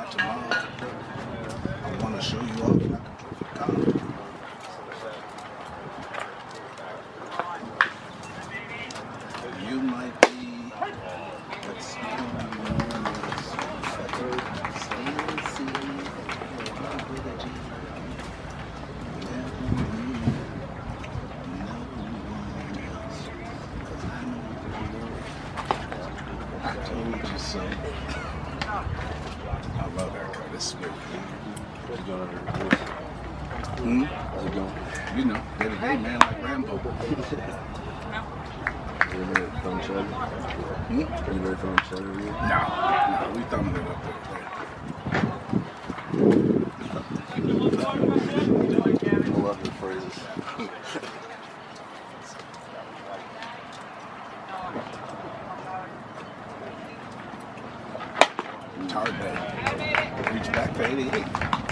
that tomorrow. I want to show you off like a trophy car. You might be what's known as I told you so. I love that car. It's sweet. How's it going? How's it going? You know, day to day, man, like Rambo. Anybody from Cheddar? Anybody from Cheddar here? No, we thumbing it up there. I love your phrases. Hard day. Reach back for 88.